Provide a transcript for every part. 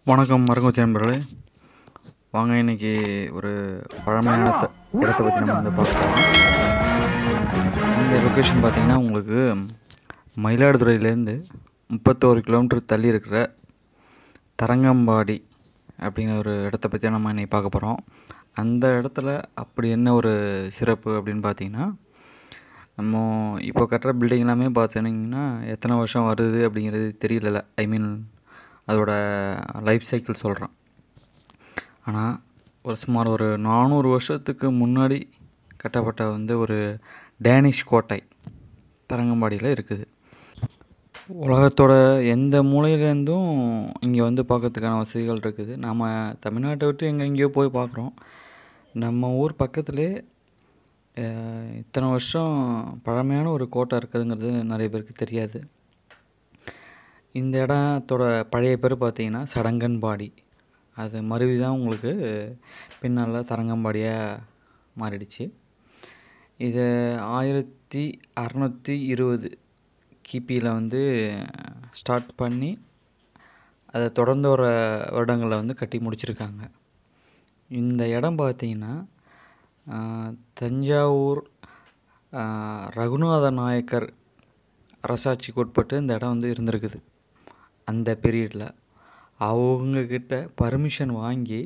வணக்கம் மரங்கொத்தி நண்பர்களே. வாங்க இன்றைக்கி ஒரு பழமையான இடத்தை பற்றி நம்ம வந்து பார்க்கலாம். இந்த லொக்கேஷன் பார்த்திங்கன்னா உங்களுக்கு மயிலாடுதுறையிலேருந்து 31 கிலோமீட்டர் தள்ளி இருக்கிற தரங்கம்பாடி அப்படிங்கிற ஒரு இடத்த பற்றி நம்ம இன்றைக்கி பார்க்க போகிறோம். அந்த இடத்துல அப்படி என்ன ஒரு சிறப்பு அப்படின்னு பார்த்திங்கன்னா, நம்ம இப்போ கட்டுற பில்டிங் எல்லாமே பார்த்தீங்கன்னா எத்தனை வருஷம் வருது அப்படிங்கிறது தெரியல. அதோட லைஃப் சைக்கிள் சொல்கிறேன். ஆனால் சுமார் ஒரு 400 வருஷத்துக்கு முன்னாடி கட்டப்பட்ட ஒரு டேனிஷ் கோட்டை தரங்கம்பாடியில் இருக்குது. உலகத்தோட எந்த மூலையிலேருந்தும் இங்கே பார்க்கறதுக்கான வசதிகள் இருக்குது. நாம் தமிழ்நாட்டை விட்டு எங்கெங்கேயோ போய் பார்க்குறோம். நம்ம ஊர் பக்கத்துலேயே இத்தனை வருஷம் பழமையான ஒரு கோட்டை இருக்குதுங்கிறது நிறைய பேருக்கு தெரியாது. இந்த இடத்தோட பழைய பேர் பார்த்திங்கன்னா சடங்கன்பாடி. அது மருவி தான் உங்களுக்கு பின்னால் தரங்கம்பாடியாக மாறிடுச்சு. இதை 1620 கிபியில் ஸ்டார்ட் பண்ணி அதை தொடர்ந்து வர வருடங்களில் கட்டி முடிச்சிருக்காங்க. இந்த இடம் பார்த்திங்கன்னா தஞ்சாவூர் ரகுநாத நாயக்கர் அரசாட்சிக்கு உட்பட்டு இந்த இடம் இருந்திருக்குது. அந்த பீரியடில் அவங்கக்கிட்ட பர்மிஷன் வாங்கி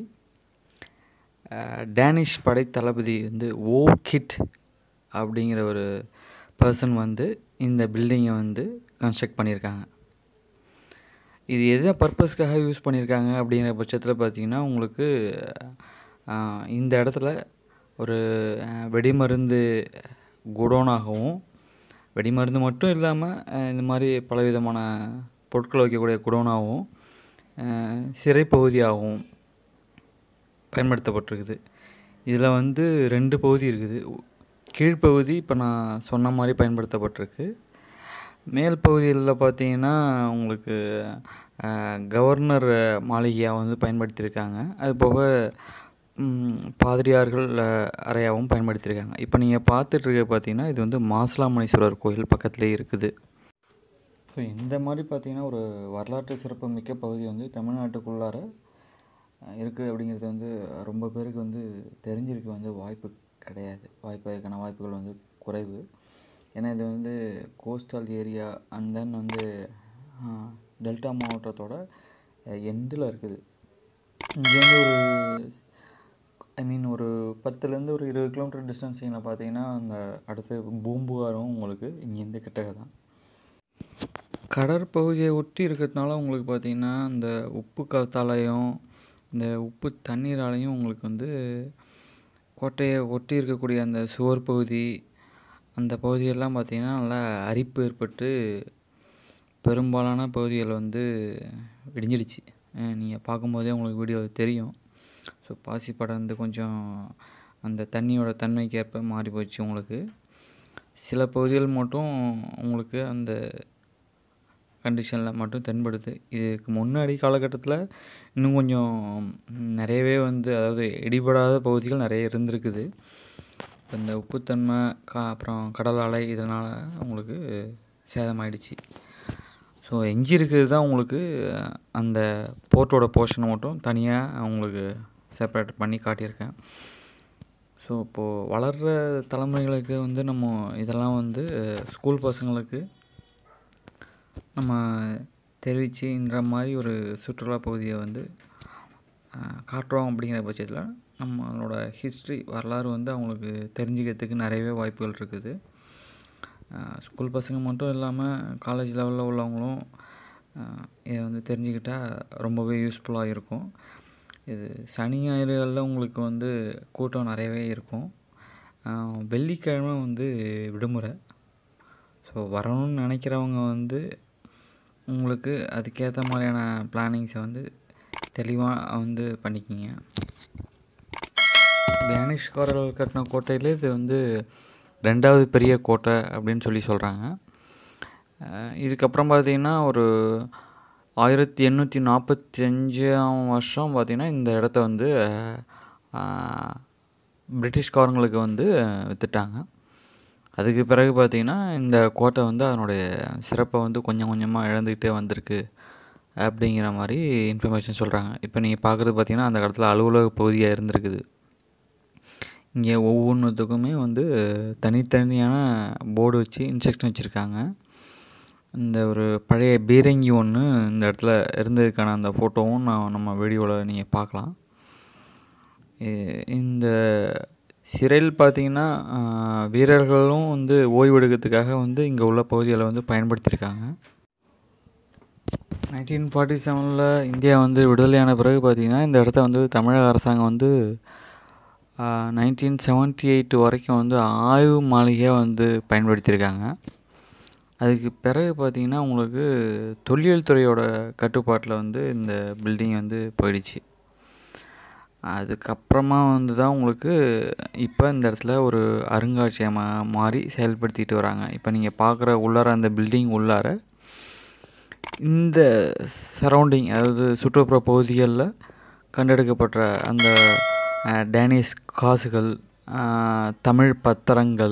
டேனிஷ் படை தளபதி ஓ கிட் அப்படிங்கிற ஒரு பர்சன் இந்த பில்டிங்கை கன்ஸ்ட்ரக்ட் பண்ணியிருக்காங்க. இது எந்த பர்பஸ்க்காக யூஸ் பண்ணியிருக்காங்க அப்படிங்கிற பட்சத்தில் பார்த்திங்கன்னா உங்களுக்கு இந்த இடத்துல ஒரு வெடிமருந்து குடோனாகவும், வெடிமருந்து மட்டும் இல்லாமல் இந்த மாதிரி பலவிதமான பொருட்கள் வைக்கக்கூடிய குடோனாகவும் சிறைப்பகுதியாகவும் பயன்படுத்தப்பட்டிருக்குது. இதில் 2 பகுதி இருக்குது. கீழ்ப்பகுதி இப்போ நான் சொன்ன மாதிரி பயன்படுத்தப்பட்டிருக்கு. மேல் பகுதியில் பார்த்திங்கன்னா உங்களுக்கு கவர்னர் மாளிகையாக பயன்படுத்தியிருக்காங்க. அது போக பாதிரியார்கள் அறையாகவும் பயன்படுத்தியிருக்காங்க. இப்போ நீங்கள் பார்த்துட்ருக்க பார்த்திங்கன்னா இது மாசிலாமணீஸ்வரர் கோயில் பக்கத்துலேயே இருக்குது. ஸோ இந்த மாதிரி பார்த்திங்கன்னா ஒரு வரலாற்று சிறப்பு மிக்க பகுதி தமிழ்நாட்டுக்குள்ளார இருக்குது அப்படிங்கிறது ரொம்ப பேருக்கு தெரிஞ்சிருக்க வாய்ப்பு கிடையாது. அதுக்கான வாய்ப்புகள் குறைவு. ஏன்னா இது coastal area and then delta மாவட்டத்தோட எண்டில் இருக்குது. இங்கேருந்து ஒரு 10லேருந்து ஒரு 20 கிலோமீட்டர் டிஸ்டன்ஸிங்கில் பார்த்தீங்கன்னா அந்த அடுத்து பூம்புகாரும் உங்களுக்கு இங்கேருந்து கிட்டக்க தான். கடற்பகுதியை ஒட்டி இருக்கிறதுனால உங்களுக்கு பார்த்திங்கன்னா இந்த உப்பு காத்தாலையும் இந்த உப்பு தண்ணீராலையும் உங்களுக்கு கோட்டையை ஒட்டி இருக்கக்கூடிய அந்த சுவர் பகுதி, அந்த பகுதியெல்லாம் பார்த்திங்கன்னா நல்லா அரிப்பு ஏற்பட்டு பெரும்பாலான பகுதிகள் இடிஞ்சிடுச்சு. நீங்கள் பார்க்கும்போதே உங்களுக்கு வீடியோ தெரியும். ஸோ பாசி படர்ந்து கொஞ்சம் அந்த தண்ணியோட தன்மைக்கு ஏற்ப மாறி போச்சு. உங்களுக்கு சில பகுதிகள் மட்டும் உங்களுக்கு அந்த கண்டிஷனில் மட்டும் தென்படுது. இதுக்கு முன்னாடி காலகட்டத்தில் இன்னும் கொஞ்சம் நிறையவே அதாவது இடிபடாத பகுதிகள் நிறைய இருந்திருக்குது. இந்த உப்புத்தன்மை அப்புறம் கடல் அலை இதனால் உங்களுக்கு சேதமாயிடுச்சு. ஸோ எஞ்சி இருக்கிறது தான் உங்களுக்கு அந்த போர்ட்டோட போர்ஷனை மட்டும் தனியாக உங்களுக்கு செப்பரேட் பண்ணி காட்டியிருக்கேன். ஸோ இப்போது வளர்கிற தலைமுறைகளுக்கு நம்ம இதெல்லாம் ஸ்கூல் பசங்களுக்கு நம்ம தெரிவிச்சுன்ற மாதிரி ஒரு சுற்றுலா பகுதியை காட்டுறோம். அப்படிங்கிற பட்சத்தில் நம்மளோட ஹிஸ்ட்ரி வரலாறு அவங்களுக்கு தெரிஞ்சுக்கிறதுக்கு நிறையவே வாய்ப்புகள் இருக்குது. ஸ்கூல் பசங்க மட்டும் இல்லாமல் காலேஜ் லெவலில் உள்ளவங்களும் இதை தெரிஞ்சுக்கிட்டால் ரொம்பவே யூஸ்ஃபுல்லாக இருக்கும். இது சனி ஞாயிறுகளில் உங்களுக்கு கூட்டம் நிறையவே இருக்கும். வெள்ளிக்கிழமை விடுமுறை. ஸோ வரணும்னு நினைக்கிறவங்க உங்களுக்கு அதுக்கேற்ற மாதிரியான பிளானிங்ஸை தெளிவாக பண்ணிக்கிங்க. டேனிஷ்காரர்கள் கட்டின கோட்டையிலே இது 2வது பெரிய கோட்டை அப்படின்னு சொல்கிறாங்க. இதுக்கப்புறம் பார்த்திங்கன்னா ஒரு 1845ஆம் வருஷம் பார்த்திங்கன்னா இந்த இடத்த பிரிட்டிஷ்காரங்களுக்கு விற்றுட்டாங்க. அதுக்கு பிறகு பார்த்திங்கன்னா இந்த கோட்டை அதனுடைய சிறப்பை கொஞ்சம் கொஞ்சமாக இழந்துக்கிட்டே வந்திருக்கு அப்படிங்கிற மாதிரி இன்ஃபர்மேஷன் சொல்கிறாங்க. இப்போ நீங்கள் பார்க்குறது பார்த்தீங்கன்னா அந்த காலத்தில் அலுவலக பகுதியாக இருந்திருக்குது. இங்கே ஒவ்வொன்றுத்துக்குமே வந்து தனித்தனியான போர்டு வச்சு இன்ஸ்ட்ரக்ஷன் வச்சுருக்காங்க. இந்த ஒரு பழைய பீரங்கி ஒன்று இந்த இடத்துல இருந்ததுக்கான அந்த ஃபோட்டோவும் நம்ம வீடியோவில் நீங்கள் பார்க்கலாம். இந்த சிறையில் பார்த்தீங்கன்னா வீரர்களும் வந்து ஓய்வெடுக்கிறதுக்காக வந்து இங்கே உள்ள பகுதிகளை வந்து பயன்படுத்தியிருக்காங்க. 1947 இந்தியா வந்து விடுதலையான பிறகு பார்த்திங்கன்னா இந்த இடத்த வந்து தமிழக அரசாங்கம் வந்து 1978 வரைக்கும் வந்து ஆய்வு மாளிகையாக வந்து பயன்படுத்தியிருக்காங்க. அதுக்கு பிறகு பார்த்திங்கன்னா உங்களுக்கு தொல்லியல் துறையோட கட்டுப்பாட்டில் வந்து இந்த பில்டிங் வந்து போயிடுச்சு. அதுக்கப்புறமா வந்து தான் உங்களுக்கு இப்போ இந்த இடத்துல ஒரு அருங்காட்சியகமாக மாறி செயல்படுத்திட்டு வராங்க. இப்போ நீங்கள் பார்க்குற உள்ளார அந்த பில்டிங் உள்ளார இந்த சரௌண்டிங், அதாவது சுற்றுப்புற பகுதிகளில் கண்டெடுக்கப்பட்ட அந்த டேனிஷ் காசுகள், தமிழ் பத்திரங்கள்,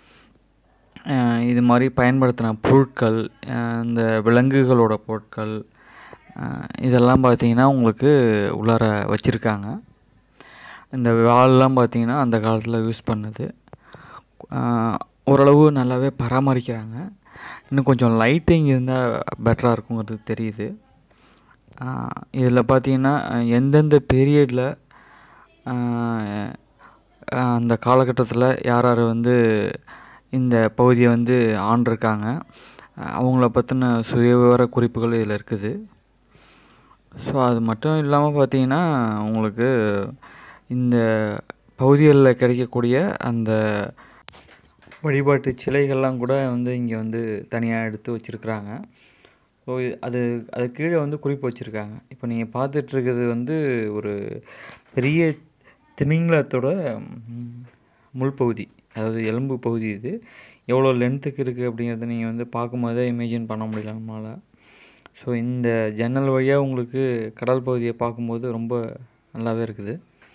இது மாதிரி பயன்படுத்தின பொருட்கள், இந்த விலங்குகளோட பொருட்கள், இதெல்லாம் பார்த்திங்கன்னா உங்களுக்கு உள்ளார வச்சுருக்காங்க. இந்த வால்லாம் பார்த்திங்கன்னா அந்த காலத்தில் யூஸ் பண்ணது. ஓரளவு நல்லாவே பராமரிக்கிறாங்க. இன்னும் கொஞ்சம் லைட்டிங் இருந்தால் பெட்டராக இருக்குங்கிறது தெரியுது. இதில் பார்த்திங்கன்னா எந்தெந்த பீரியடில் அந்த காலகட்டத்தில் யார் யார் வந்து இந்த பகுதியை வந்து ஆண்டிருக்காங்க, அவங்கள பற்றின சுயவிவர குறிப்புகள் இதில் இருக்குது. ஸோ அது மட்டும் இல்லாமல் பார்த்திங்கன்னா உங்களுக்கு இந்த பகுதிகளில் கிடைக்கக்கூடிய அந்த வழிபாட்டு சிலைகள்லாம் கூட வந்து இங்கே வந்து தனியாக எடுத்து வச்சுருக்குறாங்க. ஸோ அது கீழே வந்து குறிப்பு வச்சுருக்காங்க. இப்போ நீங்கள் பார்த்துட்ருக்கிறது வந்து ஒரு பெரிய திமிங்கலத்தோட முள்பகுதி, அதாவது எலும்பு பகுதி. இது எவ்வளோ லென்த்துக்கு இருக்குது அப்படிங்கிறத நீங்கள் வந்து பார்க்கும்போதே இமேஜின் பண்ண முடியல நம்மளால். ஸோ இந்த ஜன்னல் வழியாக உங்களுக்கு கடல் பகுதியை பார்க்கும்போது ரொம்ப நல்லாவே இருக்குது.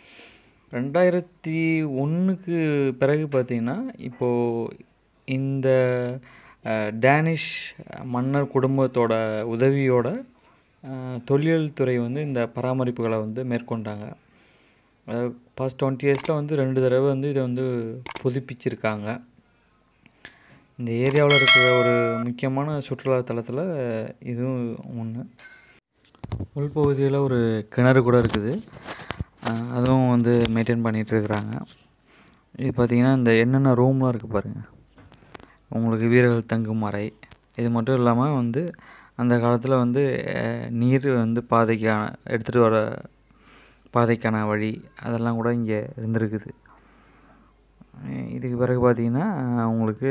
2001க்கு பிறகு பார்த்திங்கன்னா இப்போது இந்த டேனிஷ் மன்னர் குடும்பத்தோட உதவியோட தொல்லியல் துறை வந்து இந்த பராமரிப்புகளை வந்து மேற்கொண்டாங்க. பாஸ்ட் 20 இயர்ஸில் வந்து 2 தடவை வந்து இதை வந்து புதுப்பிச்சிருக்காங்க. இந்த ஏரியாவில் இருக்கிற ஒரு முக்கியமான சுற்றுலா தலத்தில் இதுவும் ஒன்று. உள்பகுதியில் ஒரு கிணறு கூட இருக்குது, அதுவும் வந்து மெயின்டைன் பண்ணிகிட்ருக்குறாங்க. இது பார்த்திங்கன்னா இந்த என்னென்ன ரூம்லாம் இருக்குது பாருங்கள். உங்களுக்கு வீரர்கள் தங்கும் அறை, இது மட்டும் இல்லாமல் வந்து அந்த காலத்தில் வந்து நீர் வந்து பாதைக்கான எடுத்துகிட்டு வர பாதைக்கான வழி, அதெல்லாம் கூட இங்கே இருந்திருக்குது. இதுக்கு பிறகு பார்த்திங்கன்னா உங்களுக்கு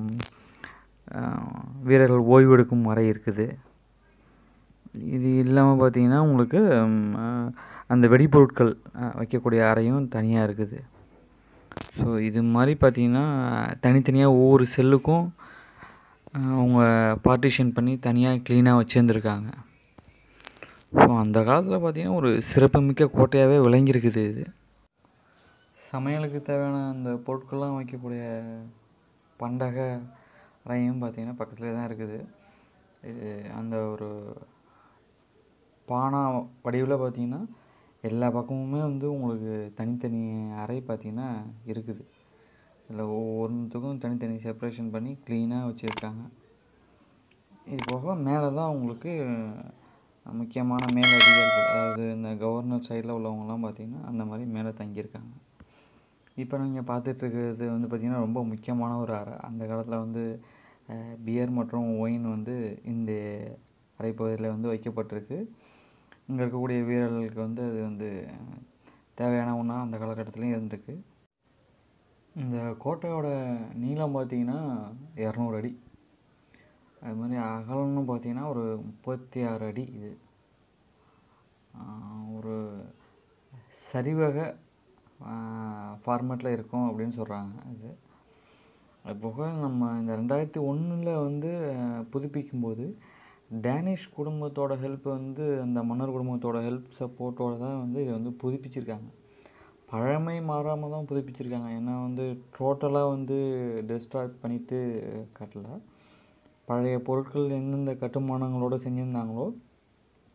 வீரர்கள் ஓய்வெடுக்கும் அறை இருக்குது. இது இல்லாமல் பார்த்திங்கன்னா உங்களுக்கு அந்த வெடிப்பொருட்கள் வைக்கக்கூடிய அறையும் தனியாக இருக்குது. ஸோ இது மாதிரி பார்த்திங்கன்னா தனித்தனியாக ஒவ்வொரு செல்லுக்கும் அவங்க பார்ட்டிஷன் பண்ணி தனியாக க்ளீனாக வச்சுருந்துருக்காங்க. ஸோ அந்த காலத்தில் பார்த்திங்கன்னா ஒரு சிறப்புமிக்க கோட்டையாகவே விளங்கியிருக்குது இது. சமையலுக்கு தேவையான அந்த பொருட்கள்லாம் வைக்கக்கூடிய பண்டக அறையும் பார்த்திங்கன்னா பக்கத்துலேயே தான் இருக்குது. இது அந்த ஒரு பானா வடிவில் பார்த்திங்கன்னா எல்லா பக்கமுமே வந்து உங்களுக்கு தனித்தனி அறை பார்த்திங்கன்னா இருக்குது. இதில் ஒவ்வொன்றுத்துக்கும் தனித்தனி செப்பரேஷன் பண்ணி க்ளீனாக வச்சுருக்காங்க. இது போக மேலே தான் உங்களுக்கு முக்கியமான மேல் அதிகாரிகள், அதாவது இந்த கவர்னர் சைடில் உள்ளவங்கலாம் பார்த்திங்கன்னா அந்த மாதிரி மேலே தங்கியிருக்காங்க. இப்போ நீங்கள் பார்த்துட்ருக்கிறது வந்து பார்த்திங்கன்னா ரொம்ப முக்கியமான ஒரு அறை. அந்த காலத்தில் வந்து பியர் மற்றும் ஒயின் வந்து இந்த அறைப்பகுதியில் வந்து வைக்கப்பட்டிருக்கு. இங்கே இருக்கக்கூடிய வீரர்களுக்கு வந்து அது வந்து தேவையான ஒன்றா அந்த காலகட்டத்துலேயும் இருந்திருக்கு. இந்த கோட்டையோட நீளம் பார்த்திங்கன்னா 200 அடி, அது மாதிரி அகலம்னு பார்த்திங்கன்னா ஒரு 36 அடி. இது ஒரு சரிவக ஃபார்மேட்டில் இருக்கும் அப்படின்னு சொல்கிறாங்க. அது போக நம்ம இந்த 2001 வந்து புதுப்பிக்கும்போது டேனிஷ் குடும்பத்தோட ஹெல்ப் வந்து அந்த மன்னர் குடும்பத்தோட ஹெல்ப் சப்போர்ட்டோடு தான் வந்து இதை வந்து புதுப்பிச்சிருக்காங்க. பழமை மாறாமல் தான் புதுப்பிச்சிருக்காங்க. ஏன்னா வந்து டோட்டலாக வந்து டெஸ்ட்ராய் பண்ணிவிட்டு கட்டலை. பழைய பொருட்கள் எந்தெந்த கட்டுமானங்களோடு செஞ்சுருந்தாங்களோ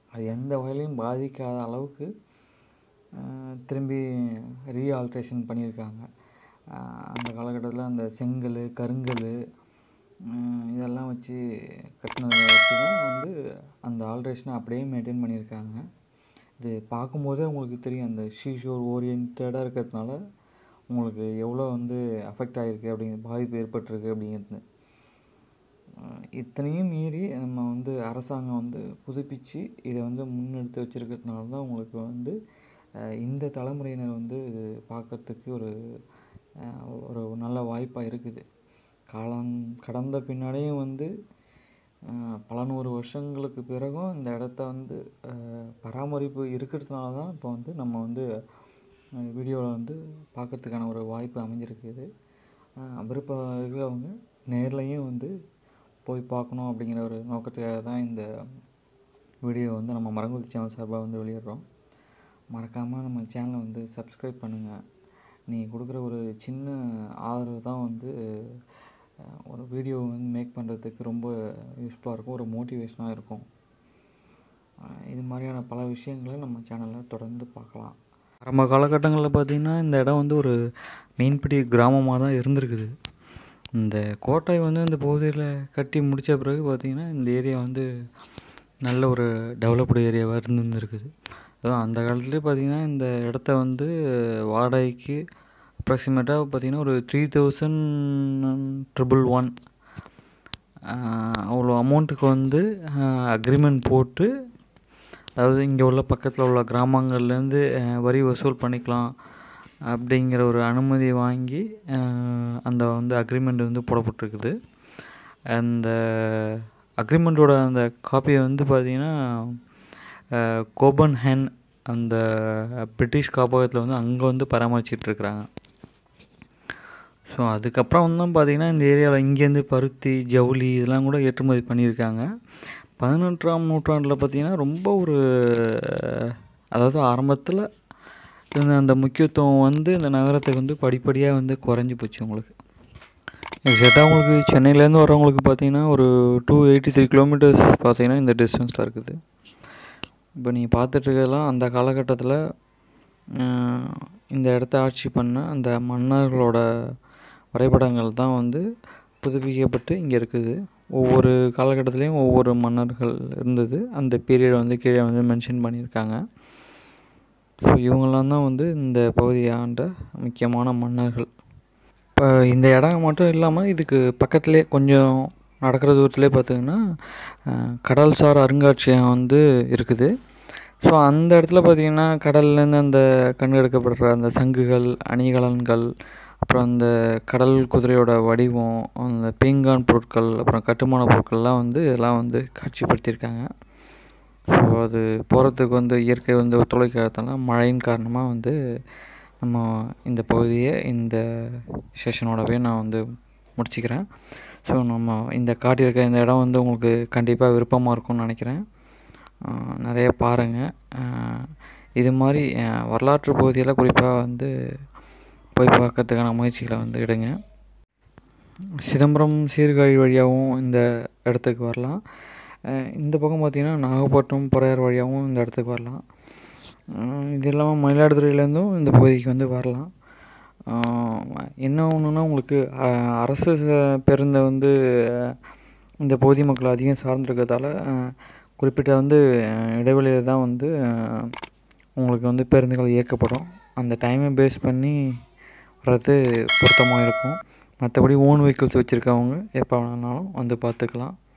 அது எந்த வகையிலையும் பாதிக்காத அளவுக்கு திரும்பி ரீஆல்ட்ரேஷன் பண்ணியிருக்காங்க. அந்த காலகட்டத்தில் அந்த செங்கல், கருங்கல் இதெல்லாம் வச்சு கட்டினதை வச்சு தான் வந்து அந்த ஆல்ட்ரேஷனை அப்படியே மெயின்டைன் பண்ணியிருக்காங்க. இது பார்க்கும்போதே உங்களுக்கு தெரியும், அந்த சீஷோர் ஓரியன்டாக இருக்கிறதுனால உங்களுக்கு எவ்வளோ வந்து அஃபெக்ட் ஆகிருக்கு பாதிப்பு ஏற்பட்டிருக்கு அப்படிங்கிறது. இத்தனையும் மீறி நம்ம வந்து அரசாங்கம் வந்து புதுப்பித்து இதை வந்து முன்னெடுத்து வச்சுருக்கிறதுனால தான் உங்களுக்கு வந்து இந்த தலைமுறையினர் வந்து இது பார்க்குறதுக்கு ஒரு நல்ல வாய்ப்பாக இருக்குது. காலம் கடந்த பின்னாடியும் வந்து பல நூறு வருஷங்களுக்கு பிறகும் இந்த இடத்த வந்து பராமரிப்பு இருக்கிறதுனால தான் இப்போ வந்து நம்ம வந்து வீடியோவில் வந்து பார்க்குறதுக்கான ஒரு வாய்ப்பு அமைஞ்சிருக்குது. விருப்பம் இருக்கிறவங்க நேர்லையும் வந்து போய் பார்க்கணும் அப்படிங்கிற ஒரு நோக்கத்துக்காக தான் இந்த வீடியோ வந்து நம்ம மரங்கொத்தி சேனல் சார்பாக வந்து வெளியிடுறோம். மறக்காமல் நம்ம சேனலை வந்து சப்ஸ்கிரைப் பண்ணுங்கள். நீங்கள் கொடுக்குற ஒரு சின்ன ஆதரவு தான் வந்து ஒரு வீடியோ வந்து மேக் பண்ணுறதுக்கு ரொம்ப யூஸ்ஃபுல்லாக இருக்கும், ஒரு மோட்டிவேஷனாக இருக்கும். இது மாதிரியான பல விஷயங்களை நம்ம சேனலில் தொடர்ந்து பார்க்கலாம். ஆரம்ப காலகட்டங்களில் பார்த்திங்கன்னா இந்த இடம் வந்து ஒரு மீன்பிடி கிராமமாக தான் இருந்திருக்குது. இந்த கோட்டை வந்து இந்த பகுதியில் கட்டி முடித்த பிறகு பார்த்திங்கன்னா இந்த ஏரியா வந்து நல்ல ஒரு டெவலப்டு ஏரியாவாக இருந்துருக்குது. அதுவும் அந்த காலத்துலேயே பார்த்திங்கன்னா இந்த இடத்த வந்து வாடகைக்கு அப்ராக்சிமேட்டாக பார்த்திங்கன்னா ஒரு 3,111 அவ்வளோ அமௌண்ட்டுக்கு வந்து அக்ரிமெண்ட் போட்டு, அதாவது இங்கே உள்ள பக்கத்தில் உள்ள கிராமங்கள்லேருந்து வரி வசூல் பண்ணிக்கலாம் அப்படிங்கிற ஒரு அனுமதி வாங்கி அந்த வந்து அக்ரிமெண்ட் வந்து போடப்பட்டிருக்குது. அந்த அக்ரிமெண்ட்டோட அந்த காப்பியை வந்து பார்த்திங்கன்னா கோபன்ஹேன் அந்த பிரிட்டிஷ் காப்பகத்தில் வந்து அங்கே வந்து பராமரிச்சிட்ருக்குறாங்க. ஸோ அதுக்கப்புறம் வந்து பார்த்திங்கன்னா இந்த ஏரியாவில் இங்கேருந்து பருத்தி, ஜவுளி இதெல்லாம் கூட ஏற்றுமதி பண்ணியிருக்காங்க. 18ஆம் நூற்றாண்டில் பார்த்திங்கன்னா ரொம்ப அதாவது ஆரம்பத்தில் இருந்த அந்த முக்கியத்துவம் வந்து இந்த நகரத்துக்கு வந்து படிப்படியாக வந்து குறைஞ்சி போச்சு. உங்களுக்கு எக்ஸாக்டாக உங்களுக்கு சென்னையிலேருந்து வரவங்களுக்கு பார்த்திங்கன்னா ஒரு 283 கிலோமீட்டர்ஸ் பார்த்திங்கன்னா இந்த டிஸ்டன்ஸில் இருக்குது. இப்போ நீங்கள் பார்த்துட்ருக்கலாம் அந்த காலகட்டத்தில் இந்த இடத்த ஆட்சி பண்ண அந்த மன்னர்களோட வரைபடங்கள் தான் வந்து புதுப்பிக்கப்பட்டு இங்கே இருக்குது. ஒவ்வொரு காலகட்டத்துலேயும் ஒவ்வொரு மன்னர்கள் இருந்தது. அந்த பீரியடை வந்து கீழே வந்து மென்ஷன் பண்ணியிருக்காங்க. ஸோ இவங்கெல்லாம் தான் வந்து இந்த பகுதியை ஆண்ட முக்கியமான மன்னர்கள். இப்போ இந்த இடம் மட்டும் இல்லாமல் இதுக்கு பக்கத்துலேயே கொஞ்சம் நடக்கிற தூரத்துலேயே பார்த்திங்கன்னா கடல்சார் அருங்காட்சியகம் வந்து இருக்குது. ஸோ அந்த இடத்துல பார்த்திங்கன்னா கடல்லேருந்து அந்த கண்டெடுக்கப்படுற அந்த சங்குகள், அணிகலன்கள், அப்புறம் அந்த கடல் குதிரையோட வடிவம், அந்த பீங்கான் பொருட்கள், அப்புறம் கட்டுமான பொருட்கள்லாம் வந்து இதெல்லாம் வந்து காட்சிப்படுத்தியிருக்காங்க. ஸோ அது போகிறதுக்கு வந்து இயற்கை வந்து ஒத்துழைக்காதனால மழையின் காரணமாக வந்து நம்ம இந்த பகுதியை இந்த செஷனோடவே நான் வந்து முடிச்சுக்கிறேன். ஸோ நம்ம இந்த காட்டியிருக்க இந்த இடம் வந்து உங்களுக்கு கண்டிப்பாக விருப்பமாக இருக்கும்னு நினைக்கிறேன். நிறைய பாருங்கள். இது மாதிரி வரலாற்று பகுதியெல்லாம் குறிப்பாக வந்து போய் பார்க்கறதுக்கான முயற்சிகளை வந்து எடுங்க. சிதம்பரம் சீர்காழி வழியாகவும் இந்த இடத்துக்கு வரலாம். இந்த பக்கம் பார்த்திங்கன்னா நாகப்பட்டினம் பொறையார் வழியாகவும் இந்த இடத்துக்கு வரலாம். இது இல்லாமல் மயிலாடுதுறையிலேருந்தும் இந்த பகுதிக்கு வந்து வரலாம். என்ன ஒன்றுனா உங்களுக்கு அரசு பேருந்தை வந்து இந்த பகுதி மக்கள் அதிகம் சார்ந்திருக்கிறதால குறிப்பிட்ட வந்து இடைவெளியில் தான் வந்து உங்களுக்கு வந்து பேருந்துகள் இயக்கப்படும். அந்த டைமை பேஸ் பண்ணி வர்றது பொருத்தமாக இருக்கும். மற்றபடி ஓன் வெஹிக்கிள்ஸ் வச்சுருக்கவங்க எப்போ வேணாலும் வந்து பார்த்துக்கலாம்.